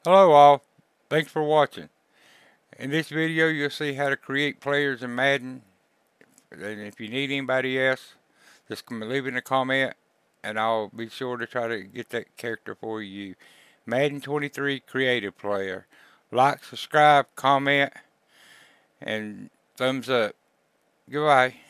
Hello all, thanks for watching. In this video you'll see how to create players in Madden, and if you need anybody else, just leave in a comment and I'll be sure to try to get that character for you. Madden 23 creative player. Like, subscribe, comment, and thumbs up. Goodbye.